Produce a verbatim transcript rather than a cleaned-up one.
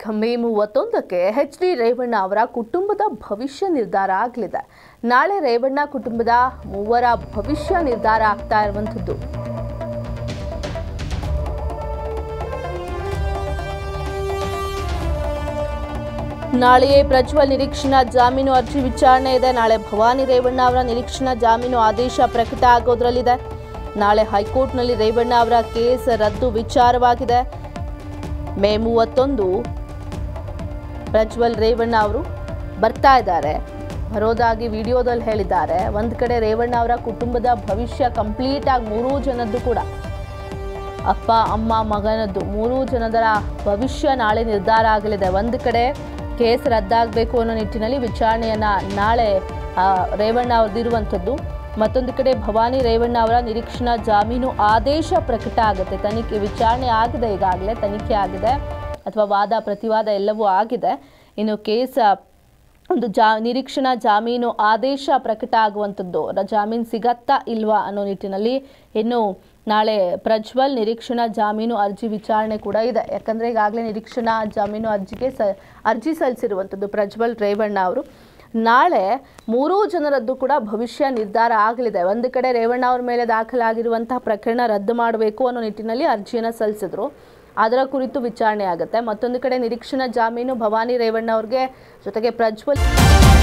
ಮೇ ಮೂವತ್ತೊಂದಕ್ಕೆ H D Revanna ಅವರ ಕುಟುಂಬದ ಭವಿಷ್ಯ ನಿರ್ಧಾರ ಆಗಲಿದೆ. ನಾಳೆ ರೇವಣ್ಣ ಕುಟುಂಬದ ಮೂವರ ಭವಿಷ್ಯ ನಿರ್ಧಾರ ಆಗ್ತಾ ಇರುವಂಥದ್ದು. ನಾಳೆಯೇ ಪ್ರಜ್ವಲ್ ನಿರೀಕ್ಷಣಾ ಜಾಮೀನು ಅರ್ಜಿ ವಿಚಾರಣೆ ಇದೆ. ನಾಳೆ ಭವಾನಿ ರೇವಣ್ಣ ಅವರ ನಿರೀಕ್ಷಣಾ ಜಾಮೀನು ಆದೇಶ ಪ್ರಕಟ ಆಗೋದ್ರಲ್ಲಿದೆ. ನಾಳೆ ಹೈಕೋರ್ಟ್ನಲ್ಲಿ ರೇವಣ್ಣ ಅವರ ಕೇಸ್ ರದ್ದು ವಿಚಾರವಾಗಿದೆ. ಮೇ ಮೂವತ್ತೊಂದು ಪ್ರಜ್ವಲ್ ರೇವಣ್ಣ ಅವರು ಬರ್ತಾ ಇದ್ದಾರೆ, ಬರೋದಾಗಿ ವಿಡಿಯೋದಲ್ಲಿ ಹೇಳಿದ್ದಾರೆ. ಒಂದು ಕಡೆ ರೇವಣ್ಣ ಅವರ ಕುಟುಂಬದ ಭವಿಷ್ಯ ಕಂಪ್ಲೀಟ್ ಆಗಿ ಮೂರೂ ಜನದ್ದು ಕೂಡ ಅಪ್ಪ ಅಮ್ಮ ಮಗನದ್ದು ಮೂರೂ ಜನದರ ಭವಿಷ್ಯ ನಾಳೆ ನಿರ್ಧಾರ ಆಗಲಿದೆ. ಒಂದು ಕಡೆ ಕೇಸ್ ರದ್ದಾಗಬೇಕು ಅನ್ನೋ ನಿಟ್ಟಿನಲ್ಲಿ ವಿಚಾರಣೆಯನ್ನು ನಾಳೆ ರೇವಣ್ಣ ಅವ್ರದ್ದಿರುವಂಥದ್ದು. ಮತ್ತೊಂದು ಕಡೆ ಭವಾನಿ ರೇವಣ್ಣ ಅವರ ನಿರೀಕ್ಷಣಾ ಜಾಮೀನು ಆದೇಶ ಪ್ರಕಟ ಆಗುತ್ತೆ. ತನಿಖೆ ವಿಚಾರಣೆ ಆಗಿದೆ, ಈಗಾಗಲೇ ತನಿಖೆ ಆಗಿದೆ ಅಥವಾ ವಾದ ಪ್ರತಿವಾದ ಎಲ್ಲವೂ ಆಗಿದೆ. ಇನ್ನು ಕೇಸ್ ಒಂದು ಜಾ ನಿರೀಕ್ಷಣಾ ಜಾಮೀನು ಆದೇಶ ಪ್ರಕಟ ಆಗುವಂಥದ್ದು, ಜಾಮೀನು ಸಿಗತ್ತಾ ಇಲ್ವಾ ಅನ್ನೋ ನಿಟ್ಟಿನಲ್ಲಿ ಇನ್ನು ನಾಳೆ ಪ್ರಜ್ವಲ್ ನಿರೀಕ್ಷಣಾ ಜಾಮೀನು ಅರ್ಜಿ ವಿಚಾರಣೆ ಕೂಡ ಇದೆ. ಯಾಕಂದರೆ ಈಗಾಗಲೇ ನಿರೀಕ್ಷಣಾ ಜಾಮೀನು ಅರ್ಜಿಗೆ ಸ ಅರ್ಜಿ ಸಲ್ಲಿಸಿರುವಂಥದ್ದು ಪ್ರಜ್ವಲ್ ರೇವಣ್ಣ ಅವರು. ನಾಳೆ ಮೂರೂ ಜನರದ್ದು ಕೂಡ ಭವಿಷ್ಯ ನಿರ್ಧಾರ ಆಗಲಿದೆ. ಒಂದು ಕಡೆ ರೇವಣ್ಣ ಅವ್ರ ಮೇಲೆ ದಾಖಲಾಗಿರುವಂತಹ ಪ್ರಕರಣ ರದ್ದು ಮಾಡಬೇಕು ಅನ್ನೋ ನಿಟ್ಟಿನಲ್ಲಿ ಅರ್ಜಿಯನ್ನು ಸಲ್ಲಿಸಿದ್ರು, ಅದರ ಕುರಿತು ವಿಚಾರಣೆ ಆಗುತ್ತೆ. ಮತ್ತೊಂದು ಕಡೆ ನಿರೀಕ್ಷಣಾ ಜಾಮೀನು ಭವಾನಿ ರೇವಣ್ಣ ಅವ್ರಿಗೆ ಜೊತೆಗೆ ಪ್ರಜ್ವಲ್